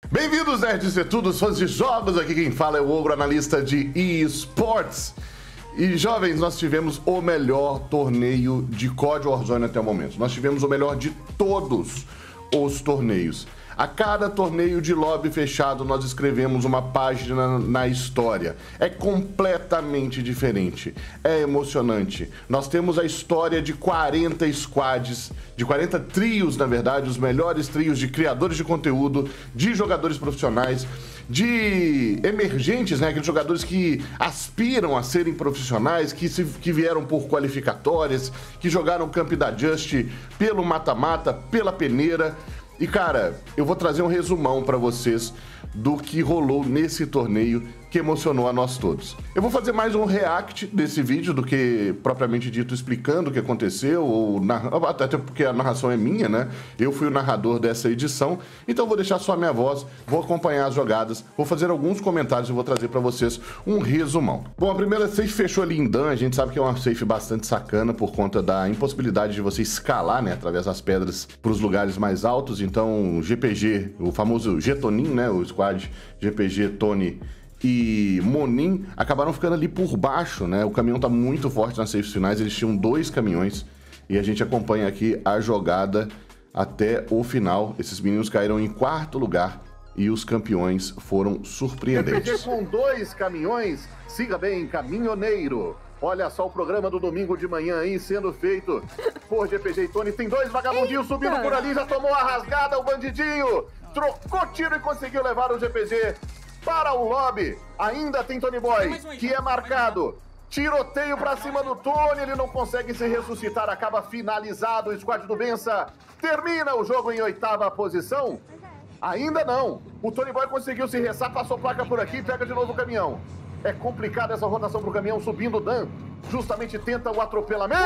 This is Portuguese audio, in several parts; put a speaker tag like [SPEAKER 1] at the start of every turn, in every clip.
[SPEAKER 1] Bem-vindos, nerds e tudo, fãs de jogos. Aqui quem fala é o Ogro, analista de eSports. E, jovens, nós tivemos o melhor torneio de COD Warzone até o momento. Nós tivemos o melhor de todos os torneios. A cada torneio de lobby fechado, nós escrevemos uma página na história. É completamente diferente. É emocionante. Nós temos a história de 40 squads, de 40 trios, na verdade, os melhores trios de criadores de conteúdo, de jogadores profissionais, de emergentes, né? Aqueles jogadores que aspiram a serem profissionais, que vieram por qualificatórias, que jogaram Camp da Just pelo mata-mata, pela peneira. E, cara, eu vou trazer um resumão pra vocês do que rolou nesse torneio que emocionou a nós todos. Eu vou fazer mais um react desse vídeo do que propriamente dito explicando o que aconteceu, ou até porque a narração é minha, né? Eu fui o narrador dessa edição, então vou deixar só a minha voz, vou acompanhar as jogadas, vou fazer alguns comentários e vou trazer pra vocês um resumão. Bom, a primeira safe fechou ali em Dan, a gente sabe que é uma safe bastante sacana por conta da impossibilidade de você escalar, né, através das pedras pros lugares mais altos, então GPG, o famoso Getonin, né, o squad GPG, Tony e Monin acabaram ficando ali por baixo, né? O caminhão tá muito forte nas safes finais, eles tinham 2 caminhões e a gente acompanha aqui a jogada até o final. Esses meninos caíram em 4º lugar e os campeões foram surpreendentes.
[SPEAKER 2] GPG com 2 caminhões, siga bem, caminhoneiro. Olha só o programa do domingo de manhã aí sendo feito por GPG e Tony. Tem 2 vagabundinhos subindo por ali, já tomou a rasgada, o bandidinho trocou tiro e conseguiu levar o GPG para o lobby. Ainda tem Tony Boy, que é marcado. Tiroteio pra cima do Tony, ele não consegue se ressuscitar, acaba finalizado. O squad do Bença termina o jogo em 8ª posição. Ainda não. O Tony Boy conseguiu se ressar, passou placa por aqui, pega de novo o caminhão. É complicada essa rotação pro caminhão, subindo o Dan. Justamente tenta o atropelamento.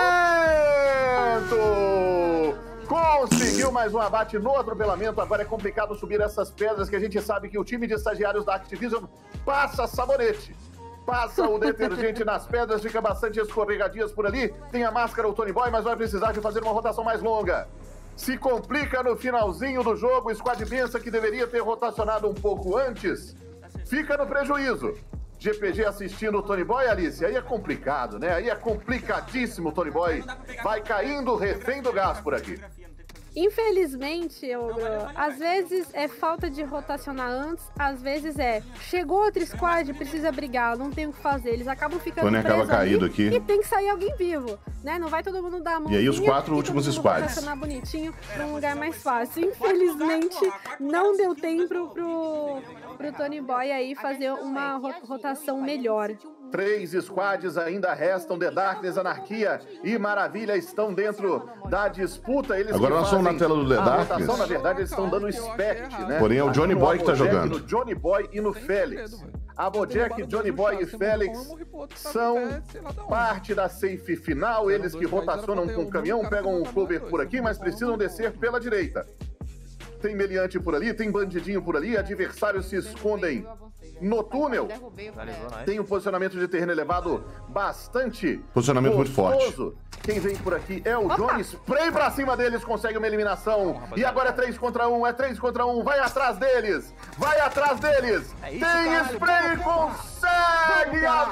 [SPEAKER 2] Conseguiu mais um abate no atropelamento. Agora é complicado subir essas pedras que a gente sabe que o time de estagiários da Activision passa sabonete. Passa o detergente nas pedras, fica bastante escorregadias por ali. Tem a máscara, o Tony Boy, mas vai precisar de fazer uma rotação mais longa. Se complica no finalzinho do jogo. O squad pensa que deveria ter rotacionado um pouco antes. Fica no prejuízo. GPG assistindo o Tony Boy, Alice, aí é complicado, né? Aí é complicadíssimo o Tony Boy. Vai caindo refém do gás por aqui.
[SPEAKER 3] Infelizmente, às vezes é falta de rotacionar antes, às vezes chegou outro squad, precisa brigar, não tem o que fazer, eles acabam ficando
[SPEAKER 1] Tony acaba caído aqui.
[SPEAKER 3] E tem que sair alguém vivo, né? Não vai todo mundo dar a mão.
[SPEAKER 1] E aí os 4 últimos squads.
[SPEAKER 3] Rotacionar bonitinho pra um lugar mais fácil. Infelizmente, não deu tempo pro Tony Boy aí fazer uma rotação melhor.
[SPEAKER 2] 3 squads ainda restam, The Darkness, Anarquia e Maravilha estão dentro da disputa. Eles
[SPEAKER 1] agora nós estamos na tela do The Darkness.
[SPEAKER 2] Rotação, na verdade, eles estão dando spect, né?
[SPEAKER 1] Porém é o Johnny Boy que tá jogando.
[SPEAKER 2] No Johnny Boy e no Félix. A Bojack, Johnny Boy e Félix são parte da safe final. Eles que rotacionam com o caminhão, pegam o cover por aqui, mas precisam descer pela direita. Tem meliante por ali, tem bandidinho por ali, adversários se escondem no túnel. Tem um posicionamento de terreno elevado bastante
[SPEAKER 1] posicionamento
[SPEAKER 2] gostoso.
[SPEAKER 1] Muito forte.
[SPEAKER 2] Quem vem por aqui é o Johnny. Spray pra cima deles, consegue uma eliminação. E agora é 3 contra 1, é 3 contra 1. Vai atrás deles. Vai atrás deles. Tem spray e consegue a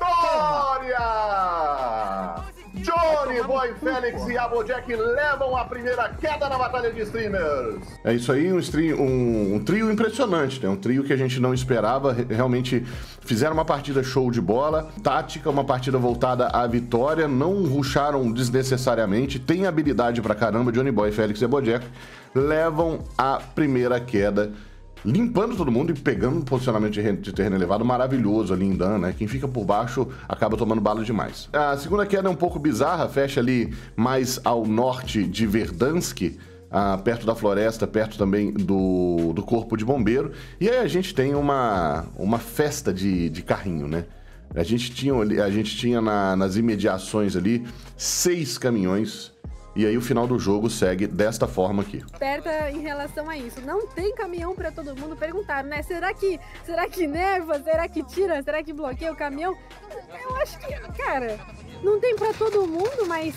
[SPEAKER 2] vitória. Johnny Boy, Félix e Abojack levam a primeira queda na batalha de streamers.
[SPEAKER 1] É isso aí, um trio impressionante, né? Um trio que a gente não esperava, realmente fizeram uma partida show de bola, tática, uma partida voltada à vitória, não rusharam desnecessariamente, tem habilidade pra caramba. Johnny Boy, Félix e Abojack levam a primeira queda, limpando todo mundo e pegando um posicionamento de terreno elevado maravilhoso ali em Dan, né? Quem fica por baixo acaba tomando bala demais. A segunda queda é um pouco bizarra, fecha ali mais ao norte de Verdansk, perto da floresta, perto também do corpo de bombeiro. E aí a gente tem uma festa de carrinho, né? A gente tinha nas imediações ali 6 caminhões. E aí o final do jogo segue desta forma aqui.
[SPEAKER 3] Aperta em relação a isso. Não tem caminhão pra todo mundo. Perguntaram, né? Será que neva? Será que tira? Será que bloqueia o caminhão? Eu acho que, cara, não tem pra todo mundo, mas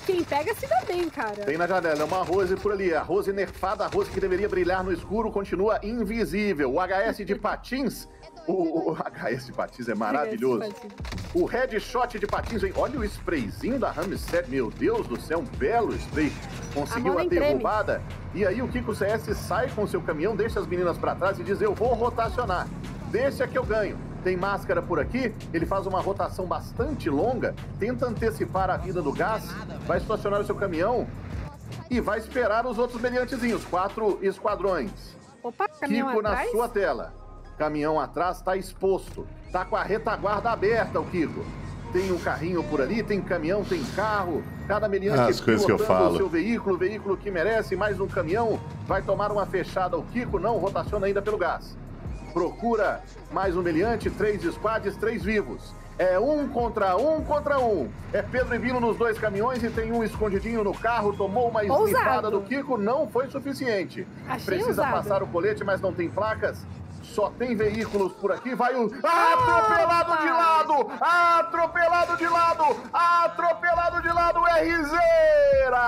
[SPEAKER 3] quem pega se dá bem, cara.
[SPEAKER 2] Tem na janela, é uma Rose por ali. A Rose nerfada, a Rose que deveria brilhar no escuro, continua invisível. O HS de patins... O HS de patins é maravilhoso. O headshot de patins, hein? Olha o sprayzinho da Ramsed. Meu Deus do céu, um belo spray. Conseguiu a derrubada. E aí o Kiko CS sai com o seu caminhão, deixa as meninas pra trás e diz, eu vou rotacionar. Deixa que eu ganho. Tem máscara por aqui, ele faz uma rotação bastante longa, tenta antecipar a vida do gás, vai estacionar o seu caminhão e vai esperar os outros meliantezinhos, 4 esquadrões.
[SPEAKER 3] Opa, caminhão
[SPEAKER 2] Kiko
[SPEAKER 3] atrás?
[SPEAKER 2] na sua tela. Caminhão atrás está exposto. Tá com a retaguarda aberta, o Kiko. Tem um carrinho por ali, tem caminhão, tem carro. Cada meliante
[SPEAKER 1] as coisas que eu falo.
[SPEAKER 2] O seu veículo, o veículo que merece, mais um caminhão. Vai tomar uma fechada, o Kiko não rotaciona ainda pelo gás. Procura mais um meliante, 3 squads, 3 vivos. É 1 contra 1. É Pedro e Vino nos 2 caminhões e tem um escondidinho no carro. Tomou uma esnipada do Kiko, não foi suficiente. Precisa passar o colete, mas não tem placas. Só tem veículos por aqui, vai o... Atropelado de lado! Atropelado de lado! Atropelado de lado, RZera!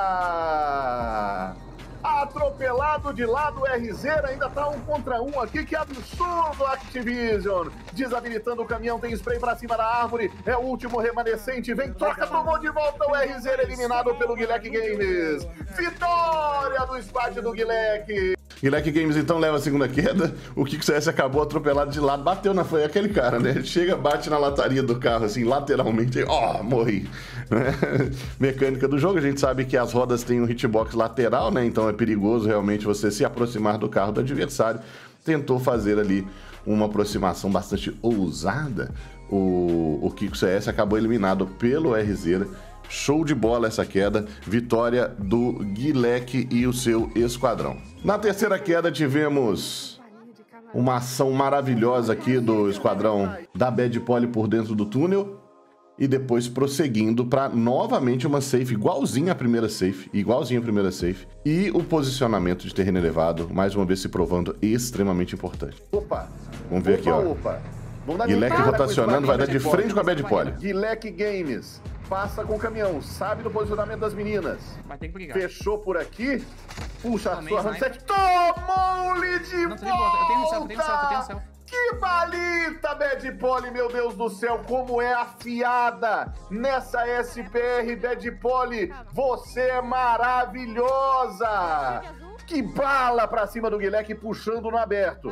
[SPEAKER 2] Atropelado de lado, RZera, ainda tá 1 contra 1 aqui, que absurdo, Activision! Desabilitando o caminhão, tem spray pra cima da árvore, é o último remanescente, vem, troca, tomou de volta o RZera, eliminado pelo Guilherme Games! Vitória do squad do Guilherme!
[SPEAKER 1] Guilherme Games então leva a segunda queda, o Kiko CS acabou atropelado de lado, bateu na foi aquele cara, né? Chega, bate na lataria do carro, assim, lateralmente, morri. Mecânica do jogo, a gente sabe que as rodas têm um hitbox lateral, né? Então é perigoso realmente você se aproximar do carro do adversário. Tentou fazer ali uma aproximação bastante ousada. O Kiko CS acabou eliminado pelo RZera. Show de bola essa queda, vitória do Guilherme e o seu esquadrão. Na terceira queda tivemos uma ação maravilhosa aqui do esquadrão da Bad Poli por dentro do túnel e depois prosseguindo para novamente uma safe igualzinha à primeira safe, e o posicionamento de terreno elevado, mais uma vez se provando extremamente importante. Vamos ver aqui, ó. Guilherme rotacionando, vai dar de frente com a Bad Poli.
[SPEAKER 2] Guilherme Games passa com o caminhão, sabe do posicionamento das meninas. Mas tem que brigar. Fechou por aqui, puxa a sua Ramsed, tomou-lhe de volta! Eu tenho selfie. Que balita, Bad Poli, meu Deus do céu, como é afiada nessa SPR, Bad Poli, você é maravilhosa! Que bala pra cima do Guilherme, puxando no aberto.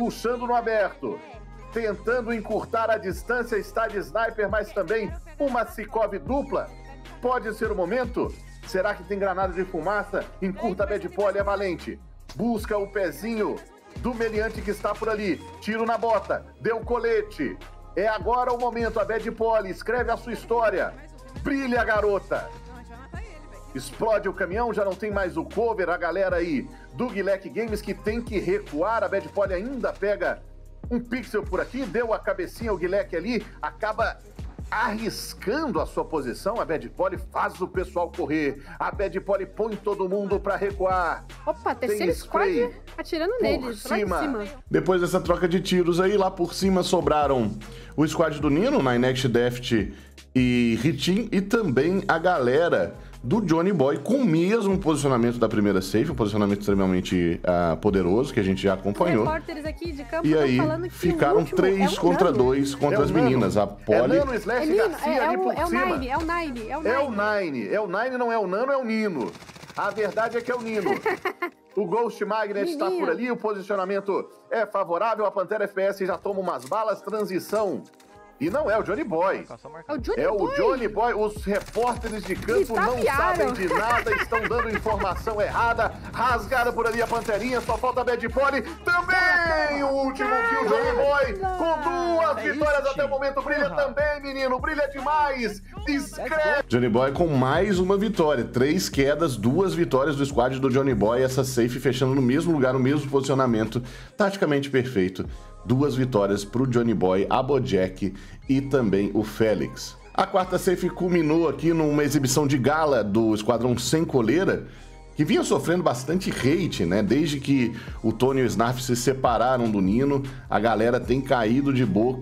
[SPEAKER 2] Tentando encurtar a distância, está de sniper, mas também uma Sikov dupla. Pode ser o momento? Será que tem granada de fumaça? Encurta a Bad Poli, é valente. Busca o pezinho do meliante que está por ali. Tiro na bota, deu colete. É agora o momento, a Bad Poli escreve a sua história. Brilha, garota. Explode o caminhão, já não tem mais o cover, a galera aí do Guilherme Games que tem que recuar. A Bad Poli ainda pega um pixel por aqui, deu a cabecinha, o Guilherme ali acaba arriscando a sua posição. A Bad Poli faz o pessoal correr. A Bad Poli põe todo mundo pra recuar.
[SPEAKER 3] Opa, terceiro squad atirando neles, lá em cima.
[SPEAKER 1] Depois dessa troca de tiros aí, lá por cima sobraram o squad do Nino, Next Deft e Ritin, e também a galera do Johnny Boy com o mesmo posicionamento da primeira safe, um posicionamento extremamente poderoso que a gente já acompanhou.
[SPEAKER 3] Repórteres aqui de campo
[SPEAKER 1] e aí ficaram 3 contra 2 contra as meninas. A Poli...
[SPEAKER 2] É Nano Slash Garcia ali por cima.
[SPEAKER 3] É o Nine.
[SPEAKER 2] É o Nine, não é o Nano, é o Nino. A verdade é que é o Nino. O Ghost Magnet está por ali, o posicionamento é favorável, a Pantera FPS já toma umas balas, transição. E não é o Johnny Boy. É o Johnny Boy. Os repórteres de campo não sabem de nada, estão dando informação errada. Rasgaram por ali a Panterinha, só falta a Bad Poli. Também o último kill, Johnny Boy. Com 2 vitórias até o momento. Brilha também, menino. Brilha demais. Discreto.
[SPEAKER 1] Johnny Boy com mais uma vitória. 3 quedas, 2 vitórias do squad do Johnny Boy. Essa safe fechando no mesmo lugar, no mesmo posicionamento. Taticamente perfeito. 2 vitórias para o Johnny Boy, a Bojack e também o Félix. A quarta safe culminou aqui numa exibição de gala do Esquadrão Sem Coleira, que vinha sofrendo bastante hate, né? Desde que o Tony e o Snarf se separaram do Nino, a galera tem caído de boca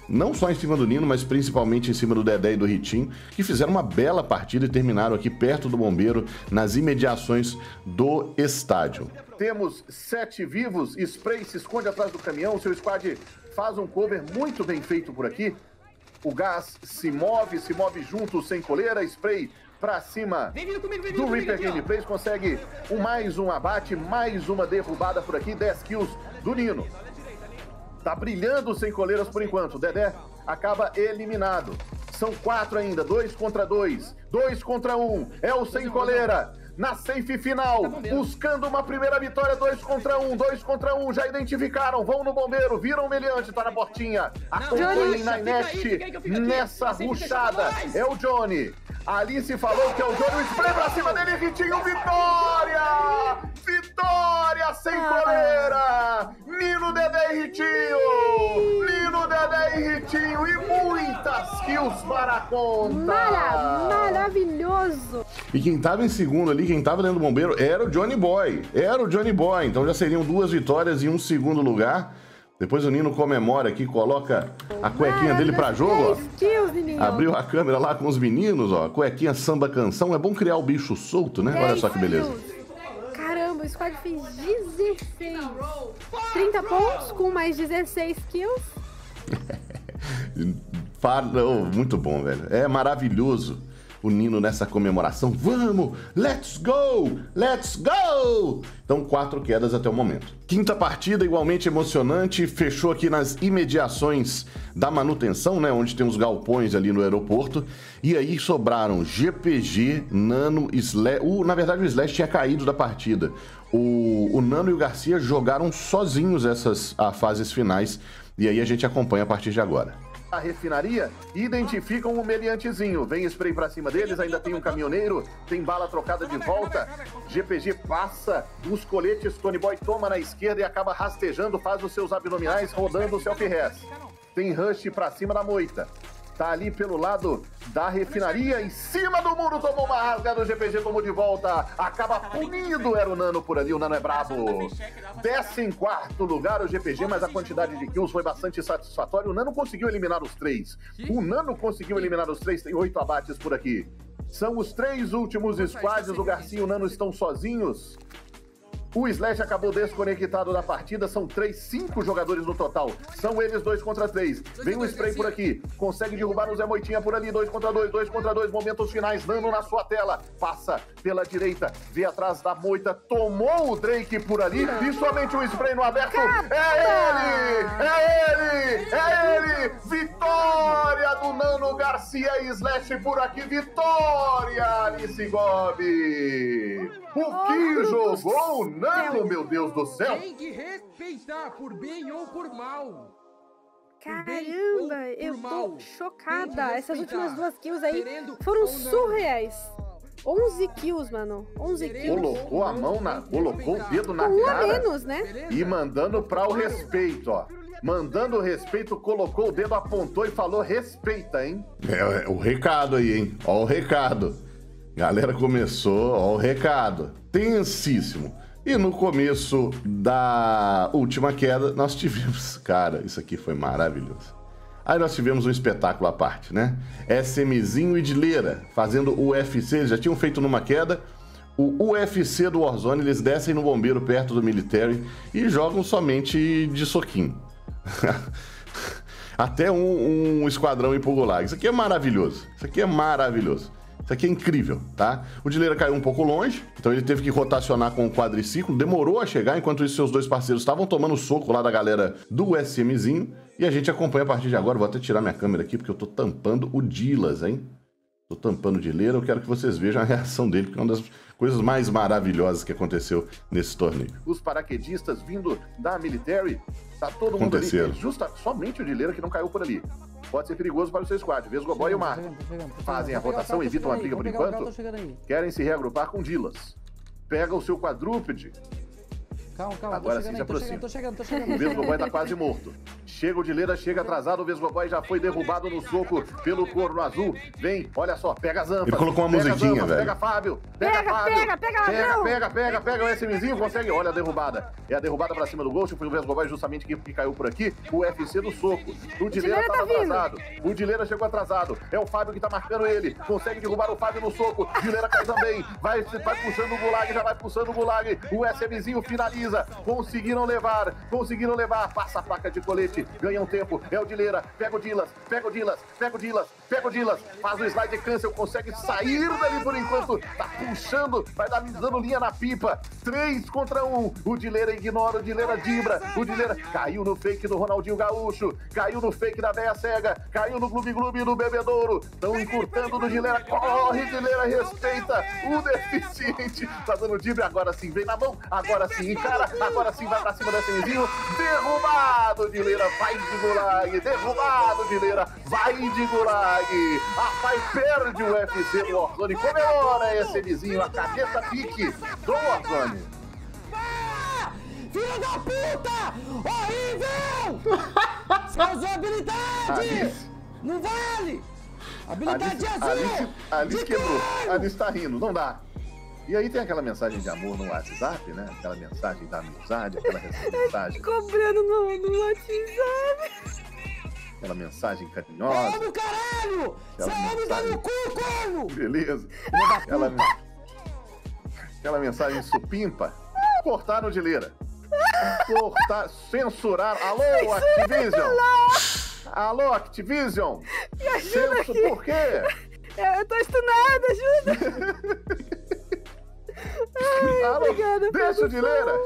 [SPEAKER 1] não só em cima do Nino, mas principalmente em cima do Dedé e do Ritinho, que fizeram uma bela partida e terminaram aqui perto do Bombeiro, nas imediações do estádio.
[SPEAKER 2] Temos 7 vivos, Spray se esconde atrás do caminhão, seu squad faz um cover muito bem feito por aqui. O Gás se move junto, sem coleira, Spray pra cima do Reaper Gameplays, consegue mais um abate, mais uma derrubada por aqui, 10 kills do Nino. Tá brilhando sem coleiras por enquanto, Dedé acaba eliminado. São 4 ainda, 2 contra 2, 2 contra 1, é o sem coleira. Na safe final, buscando uma primeira vitória, 2 contra 1, já identificaram, vão no bombeiro, viram o meliante, tá na portinha, acompanhem na net, nessa rushada, é o Johnny. Ali se falou que é o Johnny, o spray pra cima dele, Ritinho, vitória! Vitória sem coleira! Nino, Dedé e Ritinho! Nino, Dedé e Ritinho e muitas kills para a conta!
[SPEAKER 3] Maravilhoso!
[SPEAKER 1] E quem tava em segundo ali, quem tava dentro do bombeiro, era o Johnny Boy. Então já seriam 2 vitórias e um segundo lugar. Depois o Nino comemora aqui, coloca a cuequinha dele pra jogo, ó. Abriu a câmera lá com os meninos, ó. Cuequinha samba canção. É bom criar o bicho solto, né? Olha só que beleza.
[SPEAKER 3] Caramba, o squad fez 16. 30 pontos com mais 16 kills.
[SPEAKER 1] Muito bom, velho. É maravilhoso o Nino nessa comemoração. Vamos! Let's go! Let's go! Então, 4 quedas até o momento. Quinta partida, igualmente emocionante, fechou aqui nas imediações da manutenção, né? Onde tem os galpões ali no aeroporto. E aí sobraram GPG, Nano, Slash... na verdade, o Slash tinha caído da partida. O Nano e o Garcia jogaram sozinhos essas fases finais. E aí a gente acompanha a partir de agora.
[SPEAKER 2] A refinaria, identificam um meliantezinho, vem spray pra cima deles, ainda tem um caminhoneiro, tem bala trocada de volta, GPG passa os coletes, Tony Boy toma na esquerda e acaba rastejando, faz os seus abdominais, rodando o self-res. Tem rush pra cima da moita, tá ali pelo lado da refinaria, em cima do muro, tomou uma rasgada, o GPG tomou de volta, acaba punido, era o Nano por ali, o Nano é brabo. Desce em 4º lugar o GPG, mas a quantidade de kills foi bastante satisfatória, o Nano conseguiu eliminar os 3. Tem 8 abates por aqui. São os 3 últimos squads, o Garcia e o Nano estão sozinhos. O Slash acabou desconectado da partida, são 5 jogadores no total. São eles 2 contra 3. Vem um spray por aqui, consegue derrubar o Zé Moitinha por ali, 2 contra 2, momentos finais, Nano na sua tela. Passa pela direita, vê atrás da moita, tomou o Drake por ali e somente um spray no aberto. É ele! Vitória do Nano, Garcia e Slash por aqui, vitória, Alice Gobi! O que jogou o Nano, meu Deus do céu!
[SPEAKER 4] Tem que respeitar, por bem ou por mal.
[SPEAKER 3] Caramba, eu tô chocada. Essas últimas 2 kills aí foram surreais. 11 kills, mano. 11 kills.
[SPEAKER 2] Colocou a mão colocou o dedo na
[SPEAKER 3] com
[SPEAKER 2] cara.
[SPEAKER 3] Um a menos, né?
[SPEAKER 2] E mandando pra o respeito, ó. Mandando o respeito, colocou o dedo, apontou e falou respeita, hein?
[SPEAKER 1] É o recado aí, hein? Ó o recado. Galera começou, ó o recado. Tensíssimo. E no começo da última queda, nós tivemos... Cara, isso aqui foi maravilhoso. Aí nós tivemos um espetáculo à parte, né? SMzinho e Dileira fazendo o UFC. Eles já tinham feito numa queda. O UFC do Warzone, eles descem no bombeiro perto do Military e jogam somente de soquinho. Até um esquadrão empurrou lá. Isso aqui é maravilhoso. Isso aqui é incrível, tá? O Dileira caiu um pouco longe, então ele teve que rotacionar com o quadriciclo, demorou a chegar, enquanto isso seus 2 parceiros estavam tomando soco lá da galera do SMzinho, e a gente acompanha a partir de agora. Vou até tirar minha câmera aqui, porque eu tô tampando o Dilas, hein? Tô tampando o Dileira, eu quero que vocês vejam a reação dele, porque é uma das coisas mais maravilhosas que aconteceu nesse torneio.
[SPEAKER 2] Os paraquedistas vindo da Military, tá todo mundo ali, somente o Dileira que não caiu por ali. Pode ser perigoso para o seu squad. Vesgoboy e o Marco fazem a rotação, evitam a briga por enquanto. Querem se reagrupar com Dilas. Pega o seu quadrúpede.
[SPEAKER 5] Calma.
[SPEAKER 2] Agora sim se aproxima.
[SPEAKER 5] Tô chegando.
[SPEAKER 2] O Vesgoboy tá quase morto. Chega o Dileira, chega atrasado. O Vesgoboy já foi derrubado no soco pelo corno azul. Vem, olha só, pega as Zanfas.
[SPEAKER 1] Ele colocou uma musiquinha, velho.
[SPEAKER 2] Pega Fábio.
[SPEAKER 3] Pega, ladrão.
[SPEAKER 2] Pega o SMzinho, consegue. Olha a derrubada. É a derrubada pra cima do Ghost. Foi o Vesgoboy justamente que caiu por aqui. O UFC do soco. O Dileira tava atrasado. O Dileira chegou atrasado. É o Fábio que tá marcando ele. Consegue derrubar o Fábio no soco. Dileira cai também. Vai puxando o Gulag, já vai pulsando o Gulag. O SMzinho finaliza. Conseguiram levar. Passa a faca de colete. Ganha um tempo. É o Dileira. Pega o Dilas. Faz o slide cancel. Consegue sair dali por enquanto. Tá puxando. Vai dando linha na pipa. 3 contra 1. O Dileira ignora. O Dileira dibra. O Dileira caiu no fake do Ronaldinho Gaúcho. Caiu no fake da Véia Cega. Caiu no Gloob Gloob do Bebedouro. Estão encurtando do Dileira. Corre, Dileira. Respeita o deficiente. Tá dando dibra. Agora sim. Vem na mão. Agora sim. Encara. Agora sim. Vai pra cima do SMzinho. Derrubado, Dileira. Vai de Gulag. Derrubado, Dileira. Vai de Gulag. A Pai perde o UFC do Warzone. Comemora esse SMzinho. A cabeça pique do Warzone.
[SPEAKER 5] Filho da puta! Horrível! Você usou habilidade! Não vale! Habilidade azul!
[SPEAKER 2] Alice quebrou. Alice tá rindo. Não dá. E aí tem aquela mensagem de amor no WhatsApp, né? Aquela mensagem da amizade, aquela mensagem...
[SPEAKER 3] Cobrando no WhatsApp.
[SPEAKER 2] Aquela mensagem carinhosa.
[SPEAKER 5] Corno, caralho! Você me dá no cu, corno!
[SPEAKER 2] Beleza. Aquela mensagem supimpa. Cortaram o Dileira. Censurar. Alô, Activision! Alô, Activision! Por quê?
[SPEAKER 3] Eu tô estunada, ajuda!
[SPEAKER 2] Alô,
[SPEAKER 3] obrigada,
[SPEAKER 2] deixa o Dileira!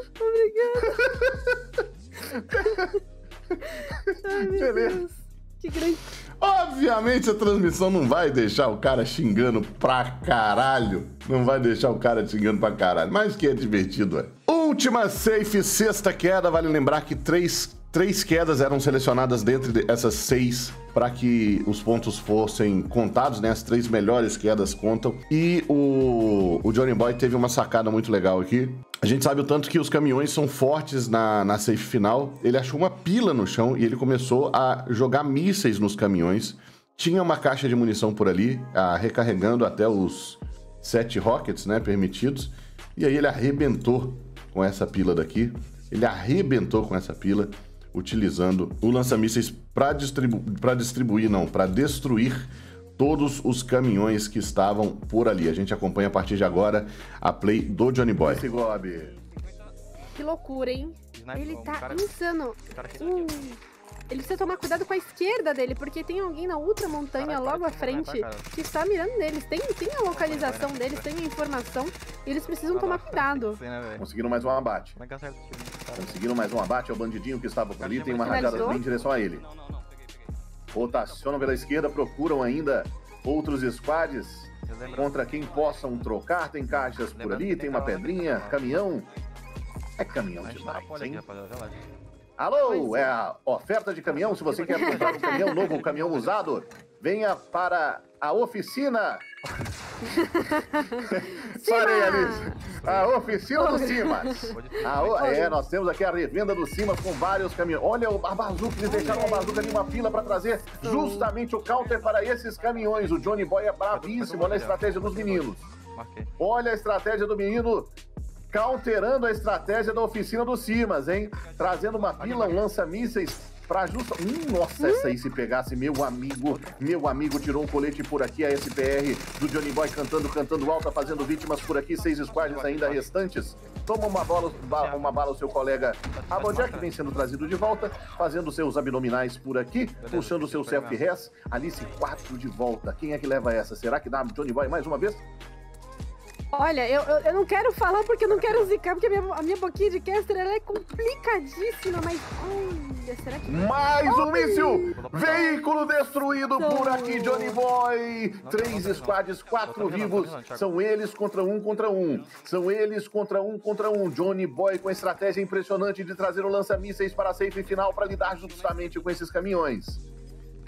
[SPEAKER 3] Obrigada! Ai, meu
[SPEAKER 2] Beleza.
[SPEAKER 3] Deus! Que grande...
[SPEAKER 1] Obviamente a transmissão não vai deixar o cara xingando pra caralho. Não vai deixar o cara xingando pra caralho. Mas que é divertido, é. Última safe, sexta queda. Vale lembrar que três quedas eram selecionadas dentre essas 6 para que os pontos fossem contados, né? As 3 melhores quedas contam. E o Johnny Boy teve uma sacada muito legal aqui. A gente sabe o tanto que os caminhões são fortes na safe final. Ele achou uma pila no chão e ele começou a jogar mísseis nos caminhões. Tinha uma caixa de munição por ali, recarregando até os 7 rockets, né, permitidos. E aí ele arrebentou com essa pila daqui. Ele arrebentou com essa pila, utilizando o lança-mísseis para destruir todos os caminhões que estavam por ali. A gente acompanha a partir de agora a play do Johnny Boy.
[SPEAKER 2] Esse Gobi.
[SPEAKER 3] Que loucura, hein? Ele tá insano. Ele precisa tomar cuidado com a esquerda dele, porque tem alguém na outra montanha logo à frente que está mirando neles. Tem a localização deles, tem a informação, e eles precisam tomar cuidado.
[SPEAKER 2] Conseguiram mais um abate. Conseguiram mais um abate, é o bandidinho que estava por ali, tem uma rajada em direção a ele. Rotacionam pela esquerda, procuram ainda outros squads contra quem possam trocar. Tem caixas por ali, tem uma pedrinha, caminhão. É caminhão demais, hein? Alô, é a oferta de caminhão. Se você quer comprar um caminhão novo, um caminhão usado, venha para a oficina. Parei, Alice. A oficina do Simas. Nós temos aqui a revenda do Simas com vários caminhões. Olha a bazuca, eles deixaram uma bazuca ali, uma fila para trazer justamente o counter para esses caminhões. O Johnny Boy é bravíssimo. Olha a estratégia dos meninos. Olha a estratégia do menino. Counterando a estratégia da oficina do Simas, hein? Trazendo uma pila, um lança-mísseis pra justa... nossa, essa aí se pegasse, meu amigo tirou um colete por aqui, a SPR do Johnny Boy cantando alta, fazendo vítimas por aqui, 6 squads ainda restantes. Toma uma bala o seu colega Abonjack, vem sendo trazido de volta, fazendo seus abdominais por aqui, puxando o seu self-res. Alice, 4 de volta. Quem é que leva essa? Será que dá Johnny Boy mais uma vez?
[SPEAKER 3] Olha, eu não quero falar porque eu não quero zicar, porque a minha boquinha de caster ela é complicadíssima, mas olha, será que...
[SPEAKER 2] Mais um míssil! Veículo destruído por aqui, Johnny Boy! 3 squads, 4 vivos, são eles contra um. São eles contra um. Johnny Boy com a estratégia impressionante de trazer o lança-mísseis para a safe final para lidar justamente com esses caminhões.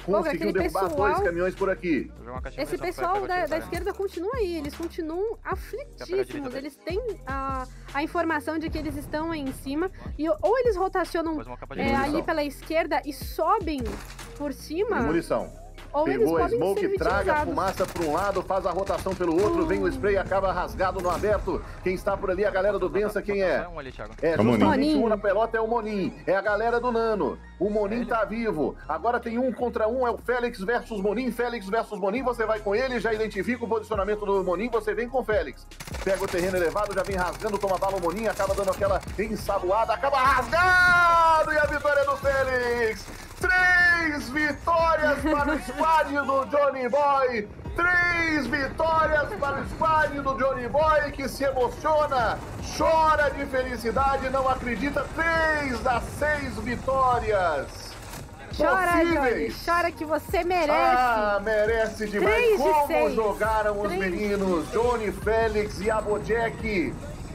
[SPEAKER 2] conseguiu derrubar dois caminhões por aqui.
[SPEAKER 3] Esse pessoal da esquerda continua aí, eles continuam aflitíssimos, eles têm a informação de que eles estão aí em cima, e ou eles rotacionam ali pela esquerda e sobem por cima...
[SPEAKER 2] Tem munição.
[SPEAKER 3] Ou
[SPEAKER 2] pegou a
[SPEAKER 3] eles podem
[SPEAKER 2] smoke, traga a fumaça para um lado, faz a rotação pelo outro, vem o spray, acaba rasgado no aberto. Quem está por ali, a galera do Bença, quem é? É justamente um na pelota, é o Monin. É a galera do Nano. O Monin tá vivo. Agora tem 1 contra 1, é o Félix versus Monin. Félix versus Monin, você vai com ele, já identifica o posicionamento do Monin, você vem com o Félix. Pega o terreno elevado, já vem rasgando, toma bala o Monin, acaba dando aquela ensaboada, acaba rasgado, e a vitória é do Félix. 3 vitórias para o squad do Johnny Boy. 3 vitórias para o squad do Johnny Boy, que se emociona, chora de felicidade, não acredita. 3 das 6 vitórias.
[SPEAKER 3] Chora, Johnny, chora que você merece.
[SPEAKER 2] Ah, merece demais.
[SPEAKER 3] 3 de
[SPEAKER 2] Como
[SPEAKER 3] 6.
[SPEAKER 2] jogaram os meninos Johnny, Félix e Abojek.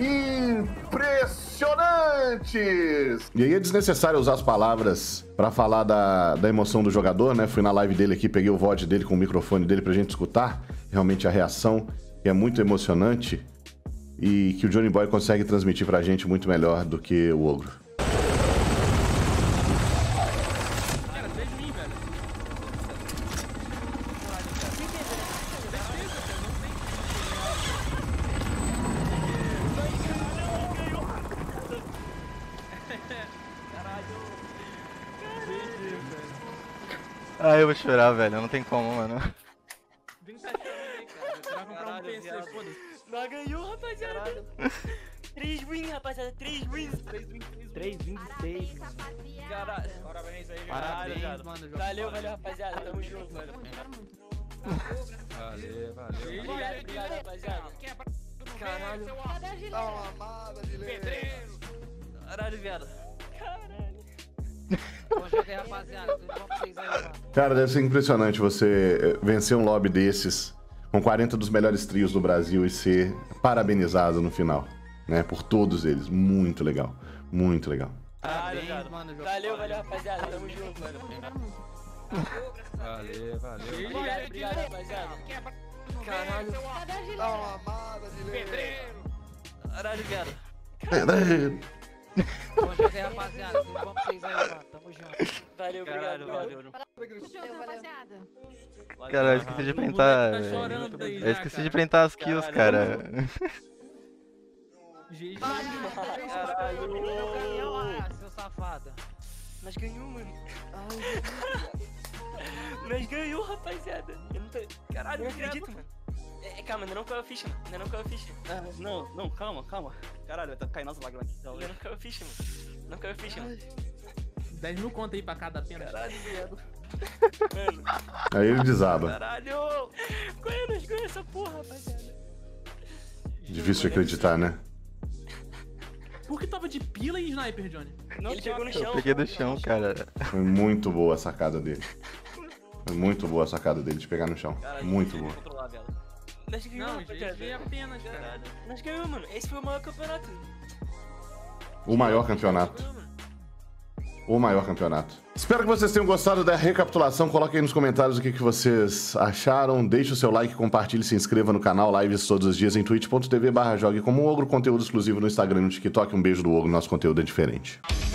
[SPEAKER 2] Impressionantes!
[SPEAKER 1] E aí é desnecessário usar as palavras pra falar da emoção do jogador, né? Fui na live dele aqui, peguei o VOD dele com o microfone dele pra gente escutar realmente a reação, que é muito emocionante e que o Johnny Boy consegue transmitir pra gente muito melhor do que o Ogro.
[SPEAKER 6] Ah, eu vou chorar, velho. Não tem como, mano.
[SPEAKER 7] Nós ganhou, rapaziada. 3 wins, rapaziada. 3 wins. 3 wins de 6. Caralho. Parabéns aí,
[SPEAKER 4] Parabéns, mano.
[SPEAKER 7] Valeu, rapaziada. Tamo junto, mano.
[SPEAKER 4] Valeu.
[SPEAKER 7] Obrigado, rapaziada. Caralho. Caralho, viado. Caralho.
[SPEAKER 4] Bom jogo aí, rapaziada. Tudo bom pra vocês aí, mano?
[SPEAKER 1] Cara, deve ser impressionante você vencer um lobby desses com 40 dos melhores trios do Brasil e ser parabenizado no final, né? Por todos eles. Muito legal. Muito legal.
[SPEAKER 7] Caralho, mano. Valeu, rapaziada. Tamo junto, mano.
[SPEAKER 4] Valeu.
[SPEAKER 7] Obrigado, rapaziada. Caralho. Caralho, viado.
[SPEAKER 4] Bom jogo aí, rapaziada. Tudo bom pra vocês aí, mano? Tamo junto.
[SPEAKER 7] Valeu, obrigado.
[SPEAKER 6] Cara, eu esqueci de printar. Eu esqueci de printar as kills, cara.
[SPEAKER 4] Seu safado.
[SPEAKER 7] Nós ganhamos, mano. Nós ganhamos, rapaziada. Eu não tô... Caralho, eu não acredito, mano. Calma, ainda não caiu a ficha, mano. Ainda não caiu a ficha. Não, calma. Caralho, vai cair nossa lágrima aqui. Ainda não caiu a ficha, mano. Não caiu a ficha, mano.
[SPEAKER 4] 10 mil conto aí pra cada pena.
[SPEAKER 7] Caralho, viado. Mano.
[SPEAKER 1] Aí ele desaba.
[SPEAKER 7] Caralho. Nós ganhamos essa porra, rapaziada.
[SPEAKER 1] Difícil de acreditar, né?
[SPEAKER 4] Por que tava de pila e sniper, Johnny?
[SPEAKER 7] Ele pegou no chão.
[SPEAKER 6] Eu peguei do chão, cara.
[SPEAKER 1] Foi muito boa a sacada dele. Foi muito boa a sacada dele de pegar no chão.
[SPEAKER 7] Caralho,
[SPEAKER 1] muito boa.
[SPEAKER 7] Nós ganhamos, rapaziada.
[SPEAKER 4] GG apenas, cara.
[SPEAKER 7] Nós ganhamos, mano. Esse foi o maior campeonato.
[SPEAKER 1] O maior campeonato. O maior campeonato. Espero que vocês tenham gostado da recapitulação. Coloquem aí nos comentários o que vocês acharam. Deixe o seu like, compartilhe, se inscreva no canal. Lives todos os dias em twitch.tv/jogue como Ogro. Conteúdo exclusivo no Instagram e no TikTok. Um beijo do Ogro, nosso conteúdo é diferente.